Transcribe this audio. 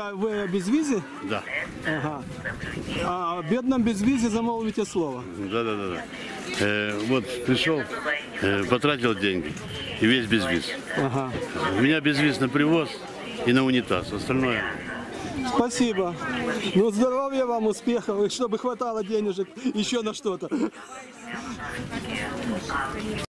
А вы без визы? Да. Ага. А бедным без визы замолвите слово. Да. Вот пришел, потратил деньги и весь без виз. Ага. У меня без виз на привоз и на унитаз. Остальное. Спасибо. Ну, здоровья вам, успехов, и чтобы хватало денежек еще на что-то.